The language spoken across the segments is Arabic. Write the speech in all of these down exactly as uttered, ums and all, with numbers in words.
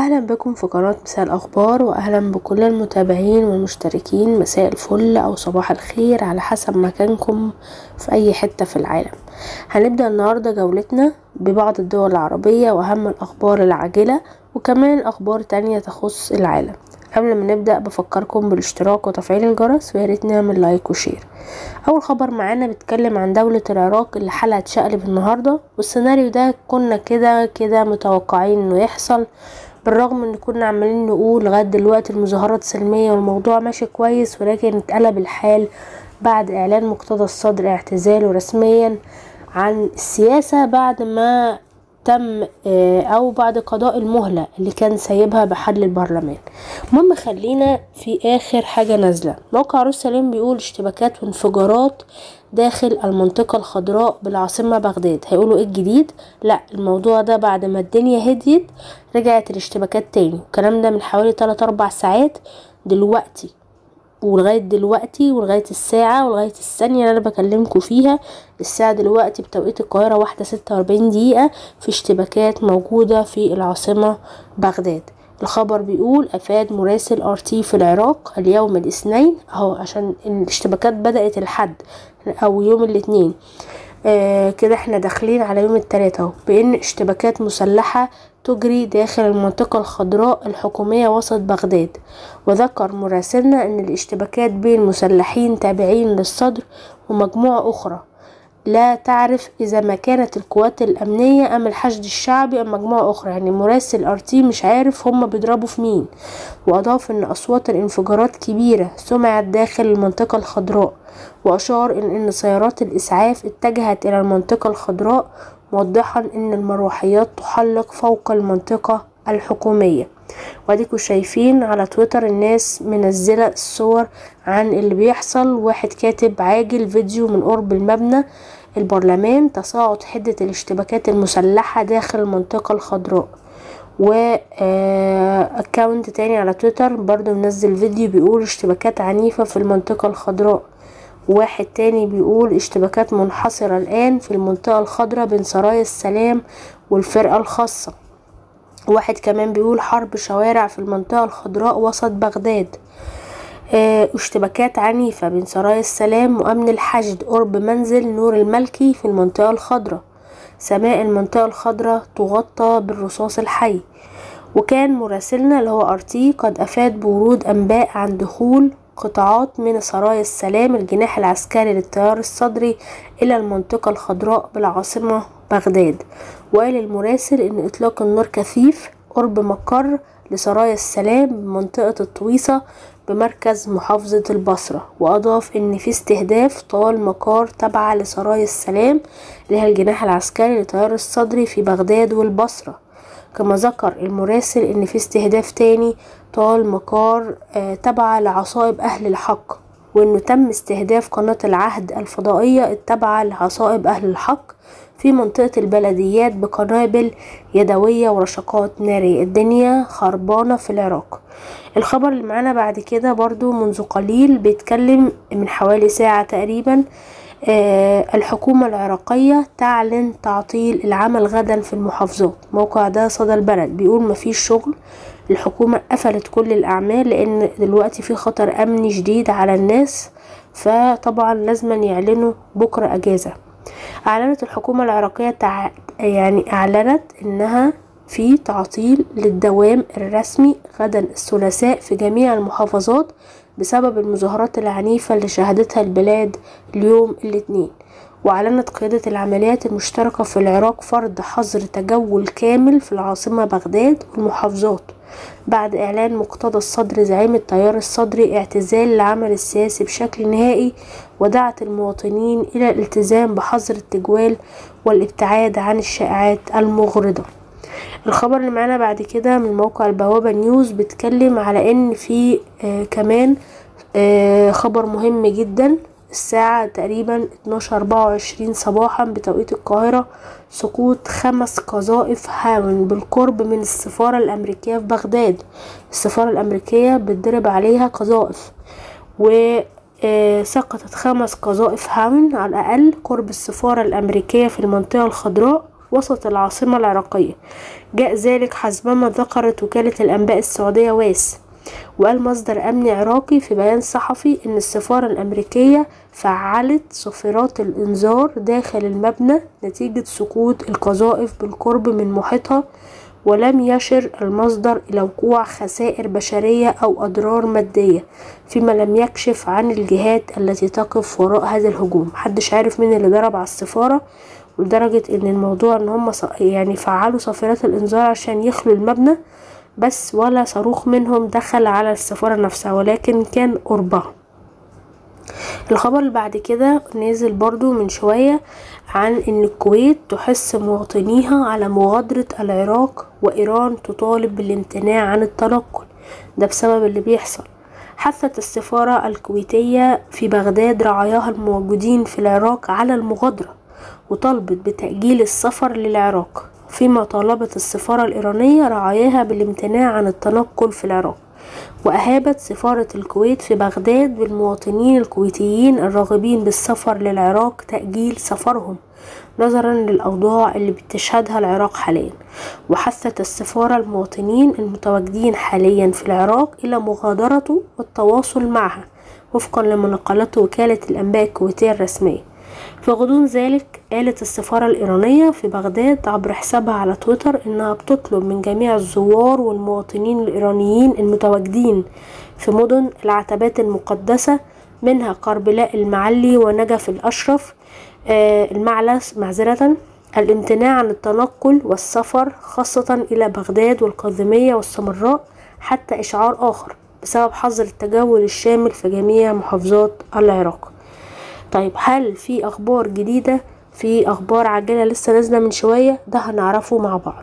اهلا بكم في قناة مساء الاخبار، واهلا بكل المتابعين والمشتركين. مساء الفل او صباح الخير على حسب مكانكم في اي حتة في العالم. هنبدأ النهاردة جولتنا ببعض الدول العربية واهم الاخبار العاجلة وكمان اخبار تانية تخص العالم. قبل ما نبدأ بفكركم بالاشتراك وتفعيل الجرس، وياريت نعمل لايك وشير. اول خبر معانا بيتكلم عن دولة العراق اللي حالها اتشقلب النهاردة، والسيناريو ده كنا كده كده متوقعين انه يحصل، بالرغم ان كنا عمالين نقول لغاية دلوقتي المظاهرات سلمية والموضوع ماشي كويس، ولكن اتقلب الحال بعد اعلان مقتدى الصدر اعتزاله رسميا عن السياسة بعد ما تم او بعد قضاء المهلة اللي كان سايبها بحل البرلمان. المهم خلينا في اخر حاجة نازلة. موقع روسالين بيقول اشتباكات وانفجارات داخل المنطقة الخضراء بالعاصمة بغداد. هيقولوا ايه الجديد؟ لا، الموضوع ده بعد ما الدنيا هديت رجعت الاشتباكات تاني. الكلام ده من حوالي تلات اربع ساعات دلوقتي، ولغاية دلوقتي ولغاية الساعة ولغاية الثانية اللي انا بكلمكم فيها، الساعة دلوقتي بتوقيت القاهرة واحدة ستة واربعين دقيقة، في اشتباكات موجودة في العاصمة بغداد. الخبر بيقول افاد مراسل ار تي في العراق اليوم الاثنين، اهو عشان الاشتباكات بدأت الحد او يوم الاثنين، آه كده احنا داخلين على يوم الثلاثة اهو، بان اشتباكات مسلحة تجري داخل المنطقة الخضراء الحكومية وسط بغداد. وذكر مراسلنا ان الاشتباكات بين مسلحين تابعين للصدر ومجموعة اخرى لا تعرف اذا ما كانت القوات الامنية ام الحشد الشعبي ام مجموعة اخرى. يعني مراسل ار تي مش عارف هم بيضربوا في مين. واضاف ان اصوات الانفجارات كبيرة سمعت داخل المنطقة الخضراء، واشار ان ان سيارات الاسعاف اتجهت الى المنطقة الخضراء، موضحا ان المروحيات تحلق فوق المنطقة الحكومية. واديكوا شايفين على تويتر الناس منزلة الصور عن اللي بيحصل. واحد كاتب عاجل فيديو من قرب المبنى البرلمان تصاعد حدة الاشتباكات المسلحة داخل المنطقة الخضراء. و اكاونت تاني على تويتر برضو منزل فيديو بيقول اشتباكات عنيفة في المنطقة الخضراء. واحد تاني بيقول اشتباكات منحصرة الآن في المنطقة الخضراء بين سرايا السلام والفرقة الخاصة. واحد كمان بيقول حرب شوارع في المنطقة الخضراء وسط بغداد. اه اشتباكات عنيفة بين سرايا السلام وأمن الحشد قرب منزل نور الملكي في المنطقة الخضراء. سماء المنطقة الخضراء تغطى بالرصاص الحي. وكان مراسلنا اللي هو ار تي قد أفاد بورود أنباء عن دخول قطاعات من سرايا السلام الجناح العسكري للتيار الصدري إلى المنطقة الخضراء بالعاصمة بغداد. وقال المراسل إن إطلاق النار كثيف قرب مقر لسرايا السلام بمنطقة الطويسة بمركز محافظة البصرة. وأضاف إن في استهداف طال مقار تابعة لسرايا السلام اللي هي الجناح العسكري للتيار الصدري في بغداد والبصرة. كما ذكر المراسل ان في استهداف تاني طال مقار آه تبع لعصائب اهل الحق، وانه تم استهداف قناة العهد الفضائية التابعة لعصائب اهل الحق في منطقة البلديات بقنابل يدوية ورشقات نارية. الدنيا خربانة في العراق. الخبر اللي معانا بعد كده برضو منذ قليل بيتكلم من حوالي ساعة تقريبا. آه الحكومة العراقية تعلن تعطيل العمل غدا في المحافظات. موقع ده صدى البلد بيقول مفيش شغل، الحكومة قفلت كل الأعمال لأن دلوقتي في خطر أمني شديد على الناس، فطبعا لازم يعلنوا بكرة أجازة. أعلنت الحكومة العراقية تع... يعني أعلنت إنها في تعطيل للدوام الرسمي غدا الثلاثاء في جميع المحافظات بسبب المظاهرات العنيفة اللي شهدتها البلاد اليوم الاثنين. وأعلنت قيادة العمليات المشتركة في العراق فرض حظر تجول كامل في العاصمة بغداد والمحافظات بعد إعلان مقتدى الصدر زعيم التيار الصدري اعتزال العمل السياسي بشكل نهائي. ودعت المواطنين إلى الالتزام بحظر التجوال والابتعاد عن الشائعات المغرضة. الخبر اللي معانا بعد كده من موقع البوابة نيوز بيتكلم على ان في آه كمان آه خبر مهم جدا. الساعة تقريبا اتناشر اربعة وعشرين صباحا بتوقيت القاهرة سقوط خمس قذائف هاون بالقرب من السفارة الأمريكية في بغداد. السفارة الأمريكية بتضرب عليها قذائف، وسقطت خمس قذائف هاون على الأقل قرب السفارة الأمريكية في المنطقة الخضراء وسط العاصمة العراقية. جاء ذلك حسبما ذكرت وكالة الأنباء السعودية واس، وقال مصدر أمني عراقي في بيان صحفي إن السفارة الأمريكية فعلت صفارات الإنذار داخل المبنى نتيجة سقوط القذائف بالقرب من محيطها، ولم يشر المصدر إلى وقوع خسائر بشرية أو أضرار مادية، فيما لم يكشف عن الجهات التي تقف وراء هذا الهجوم. محدش عارف مين اللي ضرب على السفارة، لدرجة ان الموضوع ان هم يعني فعلوا صفارات الانذار عشان يخلوا المبنى بس، ولا صاروخ منهم دخل على السفارة نفسها ولكن كان قربها. الخبر اللي بعد كده نازل برضو من شوية عن ان الكويت تحث مواطنيها على مغادرة العراق، وايران تطالب بالامتناع عن التنقل. ده بسبب اللي بيحصل. حثت السفارة الكويتية في بغداد رعاياها الموجودين في العراق على المغادرة، وطلبت بتأجيل السفر للعراق، فيما طالبت السفارة الإيرانية رعاياها بالامتناع عن التنقل في العراق. وأهابت سفارة الكويت في بغداد بالمواطنين الكويتيين الراغبين بالسفر للعراق تأجيل سفرهم نظرا للأوضاع اللي بتشهدها العراق حاليا. وحثت السفارة المواطنين المتواجدين حاليا في العراق إلى مغادرته والتواصل معها وفقا لما نقلته وكالة الأنباء الكويتية الرسمية. في غضون ذلك قالت السفارة الإيرانية في بغداد عبر حسابها على تويتر إنها بتطلب من جميع الزوار والمواطنين الإيرانيين المتواجدين في مدن العتبات المقدسة منها قربلاء المعلي ونجف الأشرف آه المعلى معذرة الامتناع عن التنقل والسفر خاصة إلى بغداد والقاظمية والسمراء حتى إشعار آخر بسبب حظر التجول الشامل في جميع محافظات العراق. طيب هل في اخبار جديدة؟ في اخبار عاجلة لسه نازلة من شوية، ده هنعرفه مع بعض.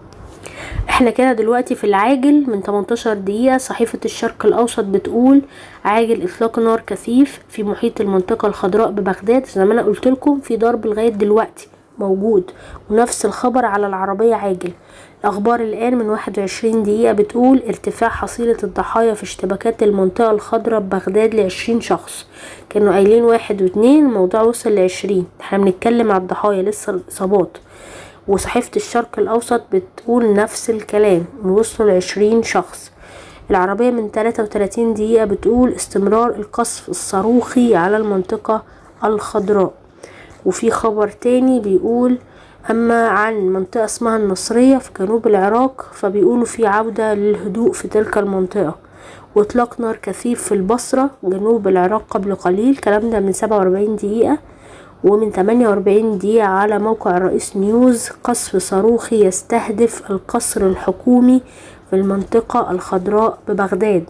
احنا كده دلوقتي في العاجل من تمنتاشر دقيقة. صحيفة الشرق الاوسط بتقول عاجل اطلاق نار كثيف في محيط المنطقة الخضراء ببغداد. زي ما انا قلت لكم في ضرب لغاية دلوقتي موجود، ونفس الخبر على العربية عاجل. الاخبار الان من واحد وعشرين دقيقة بتقول ارتفاع حصيلة الضحايا في اشتباكات المنطقة الخضراء ببغداد لعشرين شخص. كانوا قايلين واحد واتنين، الموضوع وصل لعشرين. احنا بنتكلم على الضحايا لسه الاصابات. وصحيفة الشرق الاوسط بتقول نفس الكلام، وصلوا لعشرين شخص. العربية من تلاتة وتلاتين دقيقة بتقول استمرار القصف الصاروخي على المنطقة الخضراء. وفي خبر تاني بيقول اما عن منطقة اسمها النصرية في جنوب العراق فبيقولوا في عودة للهدوء في تلك المنطقة. واطلاق نار كثيف في البصرة جنوب العراق قبل قليل. الكلام ده من سبعة واربعين دقيقة. ومن تمانية واربعين دقيقة على موقع الرئيس نيوز قصف صاروخي يستهدف القصر الحكومي في المنطقة الخضراء ببغداد.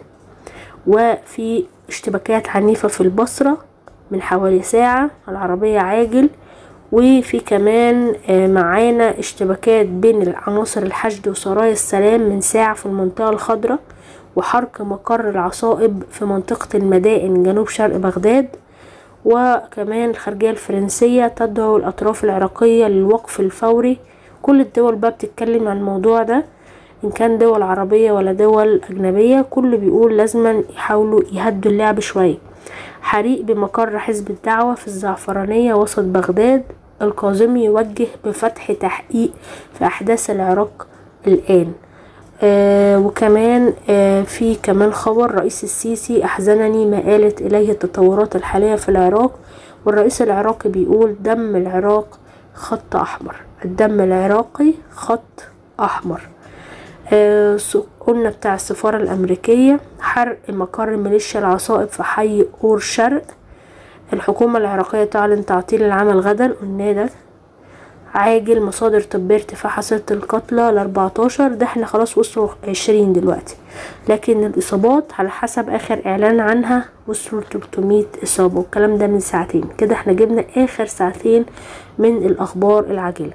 وفي اشتباكات عنيفة في البصرة من حوالي ساعة. العربية عاجل. وفي كمان معانا اشتباكات بين عناصر الحشد وسرايا السلام من ساعة في المنطقة الخضراء. وحرق مقر العصائب في منطقة المدائن جنوب شرق بغداد. وكمان الخارجية الفرنسية تدعو الأطراف العراقية للوقف الفوري. كل الدول بقى بتتكلم عن الموضوع ده، إن كان دول عربية ولا دول أجنبية، كل بيقول لازم يحاولوا يهدوا اللعب شوية. حريق بمقر حزب الدعوة في الزعفرانية وسط بغداد. الكاظمي يوجه بفتح تحقيق في أحداث العراق الآن. آه وكمان آه في كمان خبر رئيس السيسي أحزنني ما قالت إليه التطورات الحالية في العراق. والرئيس العراقي بيقول دم العراق خط أحمر. الدم العراقي خط أحمر. آه قلنا بتاع السفارة الأمريكية حرق مقر ميليشيا العصائب في حي أور شرق. الحكومة العراقية تعلن تعطيل العمل غدا. قلنا ده عاجل. مصادر طبية ارتفاع حصيلة القتلى ل اربعتاشر. ده احنا خلاص وصلوا عشرين دلوقتي، لكن الإصابات على حسب آخر إعلان عنها وصلوا تلتمية إصابة، والكلام ده من ساعتين كده. احنا جبنا آخر ساعتين من الأخبار العاجلة.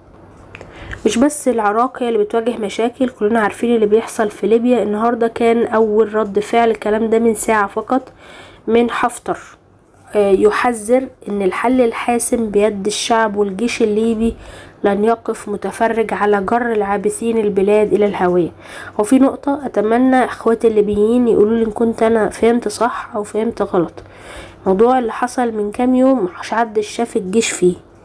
مش بس العراق هي اللي بتواجه مشاكل، كلنا عارفين اللي بيحصل في ليبيا. النهاردة كان أول رد فعل، الكلام ده من ساعة فقط، من حفتر يحذر ان الحل الحاسم بيد الشعب والجيش الليبي لن يقف متفرج على جر العابثين البلاد الى الهوية. وفي نقطة اتمنى اخواتي الليبيين يقولوا لي ان كنت انا فهمت صح او فهمت غلط. الموضوع اللي حصل من كام يوم مش حد شاف الجيش فيه،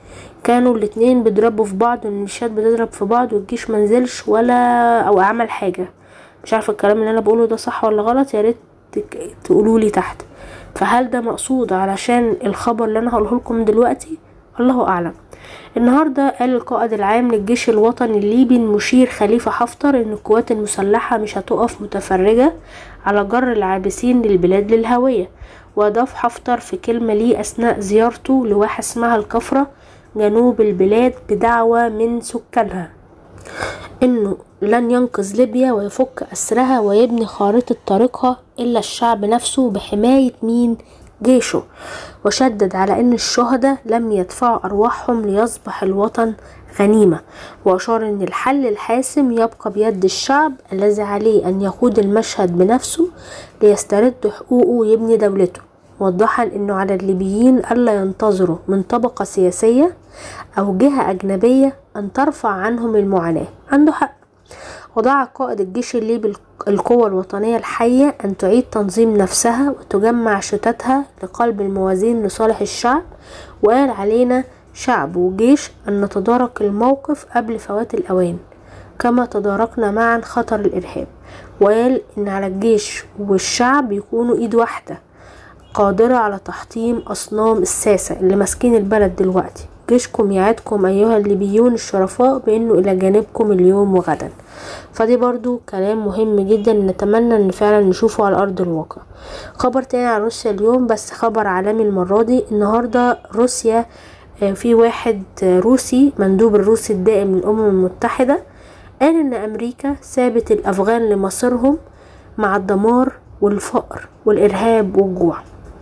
كانوا الاتنين بيضربوا في بعض، الميليشيات بتضرب في بعض والجيش منزلش ولا او عمل حاجة. مش عارفة الكلام اللي انا بقوله ده صح ولا غلط، ياريت تقولولي تحت. فهل ده مقصود علشان الخبر اللي انا هقوله لكم دلوقتي؟ الله اعلم. النهاردة قال القائد العام للجيش الوطني الليبي المشير خليفة حفتر ان القوات المسلحة مش هتقف متفرجة على جر العابسين للبلاد للهوية. واضاف حفتر في كلمة ليه اثناء زيارته لواحة اسمها الكفرة جنوب البلاد بدعوة من سكانها انه لن ينقذ ليبيا ويفك اسرها ويبني خارطة طريقها الا الشعب نفسه بحماية مين؟ جيشه. وشدد على ان الشهداء لم يدفعوا ارواحهم ليصبح الوطن غنيمة، واشار ان الحل الحاسم يبقى بيد الشعب الذي عليه ان يقود المشهد بنفسه ليسترد حقوقه ويبني دولته، موضحا انه على الليبيين الا ينتظروا من طبقة سياسية او جهة اجنبية ان ترفع عنهم المعاناة. عنده حق. وضع قائد الجيش الليبي القوى الوطنية الحية أن تعيد تنظيم نفسها وتجمع شتاتها لقلب الموازين لصالح الشعب، وقال علينا شعب وجيش أن نتدارك الموقف قبل فوات الأوان كما تداركنا معا خطر الإرهاب. وقال إن على الجيش والشعب يكونوا إيد واحدة قادرة على تحطيم أصنام الساسة اللي ماسكين البلد دلوقتي. جيشكم يعدكم أيها الليبيون الشرفاء بأنه إلى جانبكم اليوم وغدا. فدي برضو كلام مهم جدا، نتمنى ان فعلا نشوفه على ارض الواقع. خبر تاني عن روسيا اليوم، بس خبر عالمي المرة دي. النهاردة روسيا في واحد روسي مندوب الروسي الدائم للأمم المتحدة قال ان امريكا سابت الافغان لمصيرهم مع الدمار والفقر والارهاب والجوع.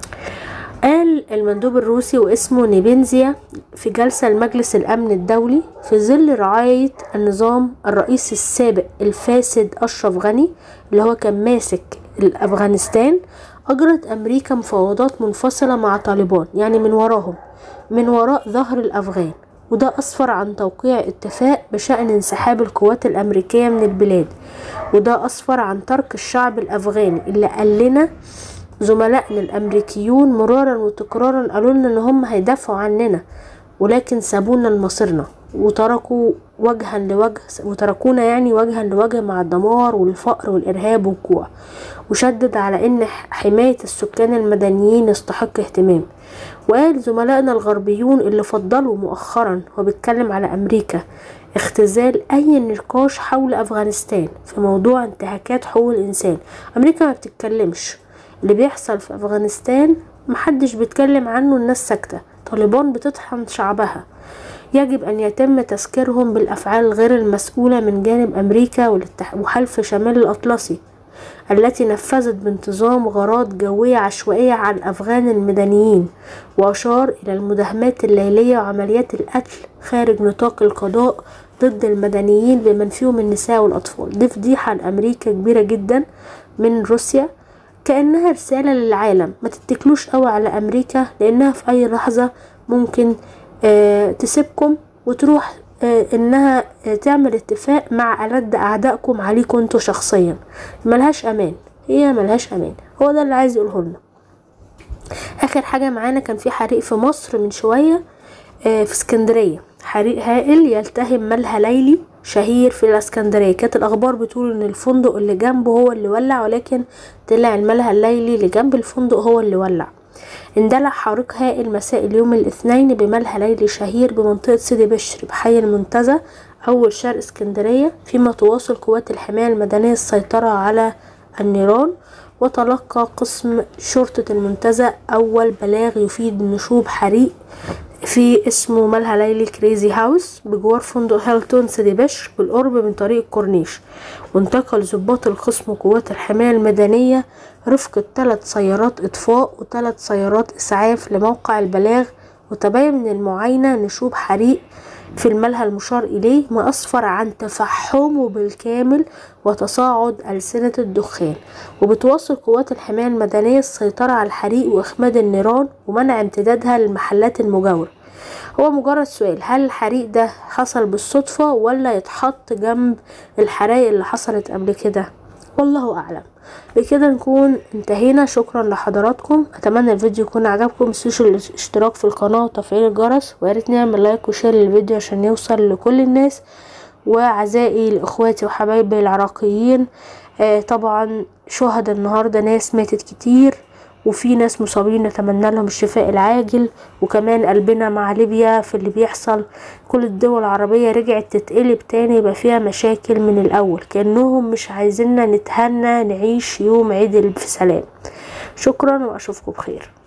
قال المندوب الروسي واسمه نيبنزيا في جلسة لمجلس الأمن الدولي في ظل رعاية النظام الرئيس السابق الفاسد أشرف غني اللي هو كان ماسك الأفغانستان، أجرت أمريكا مفاوضات منفصلة مع طالبان، يعني من وراهم من وراء ظهر الأفغان، وده أسفر عن توقيع اتفاق بشأن انسحاب القوات الأمريكية من البلاد، وده أسفر عن ترك الشعب الأفغاني اللي قال لنا زملائنا الامريكيون مرارا وتكرارا قالوا لنا ان هم هيدافعوا عننا، ولكن سابونا لمصيرنا وتركوا وجها لوجه وتركونا يعني وجها لوجه مع الدمار والفقر والارهاب والجوع. وشدد على ان حماية السكان المدنيين يستحق اهتمام. وقال زملائنا الغربيون اللي فضلوا مؤخرا وبيتكلم على امريكا اختزال اي نقاش حول افغانستان في موضوع انتهاكات حقوق الانسان. امريكا ما بتتكلمش، اللي بيحصل في افغانستان محدش بيتكلم عنه، الناس ساكتة. طالبان بتطحن شعبها، يجب ان يتم تذكيرهم بالافعال الغير المسؤولة من جانب امريكا وحلف شمال الاطلسي التي نفذت بانتظام غارات جوية عشوائية على الافغان المدنيين، واشار الى المداهمات الليلية وعمليات القتل خارج نطاق القضاء ضد المدنيين بمن فيهم النساء والاطفال. دي فضيحة لامريكا كبيرة جدا من روسيا، كأنها رسالة للعالم ما تتكلوش قوي على امريكا، لانها في اي لحظة ممكن آه تسيبكم وتروح آه انها آه تعمل اتفاق مع ألد اعدائكم عليكم انتوا شخصيا. ملهاش امان، هي ملهاش امان. هو ده اللي عايز يقوله لنا. اخر حاجة معانا، كان في حريق في مصر من شوية آه في اسكندرية، حريق هائل يلتهم ملهى ليلي شهير في الاسكندرية. كانت الاخبار بتقول ان الفندق اللي جنبه هو اللي ولع، ولكن طلع الملهى الليلي اللي جنب الفندق هو اللي ولع. اندلع حريق هائل مساء اليوم الاثنين بملهى ليلي شهير بمنطقة سيدي بشر بحي المنتزه اول شرق اسكندرية، فيما تواصل قوات الحماية المدنية السيطرة على النيران. وتلقى قسم شرطة المنتزه اول بلاغ يفيد نشوب حريق في اسمه ملهى ليلي كريزي هاوس بجوار فندق هيلتون سيدي بشر بالقرب من طريق الكورنيش. وانتقل ضباط القسم وقوات الحماية المدنية رفقة ثلاث سيارات اطفاء وثلاث سيارات اسعاف لموقع البلاغ. وتبين من المعاينة نشوب حريق في الملهى المشار اليه، ما اسفر عن تفحمه بالكامل وتصاعد ألسنة الدخان. وبتواصل قوات الحماية المدنية السيطرة على الحريق واخماد النيران ومنع امتدادها للمحلات المجاورة. هو مجرد سؤال، هل الحريق ده حصل بالصدفة ولا يتحط جنب الحرائق اللي حصلت قبل كده؟ والله اعلم. بكده نكون انتهينا. شكرا لحضراتكم، اتمنى الفيديو يكون عجبكم. متنسوش الاشتراك في القناه وتفعيل الجرس، وياريت نعمل لايك وشير للفيديو عشان يوصل لكل الناس. وعزائي لاخواتي وحبايبي العراقيين، آه طبعا شهداء النهارده ناس ماتت كتير، وفي ناس مصابين نتمنى لهم الشفاء العاجل. وكمان قلبنا مع ليبيا في اللي بيحصل. كل الدول العربية رجعت تتقلب تاني، يبقى فيها مشاكل من الاول، كأنهم مش عايزيننا نتهنى نعيش يوم عيد في سلام. شكرا واشوفكم بخير.